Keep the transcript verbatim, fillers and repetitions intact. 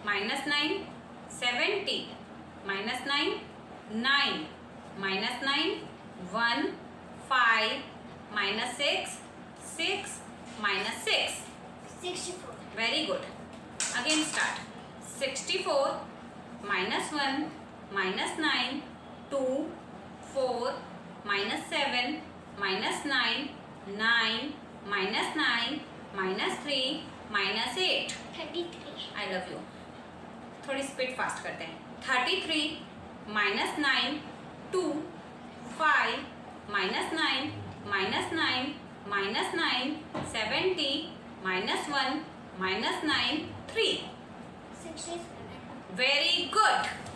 minus nine, seventy, minus nine, nine, minus nine, one, five, minus six, six, minus six. sixty-four. Very good. Again start. sixty-four, minus one, minus nine, two, four, minus seven, minus nine, nine, minus nine, minus three, minus eight. thirty-three. I love you. थोड़ी speed fast करते हैं. thirty-three, minus nine, two, five, minus nine, minus nine, minus nine, seventy, minus one, minus nine, three. sixty-seven. Very good.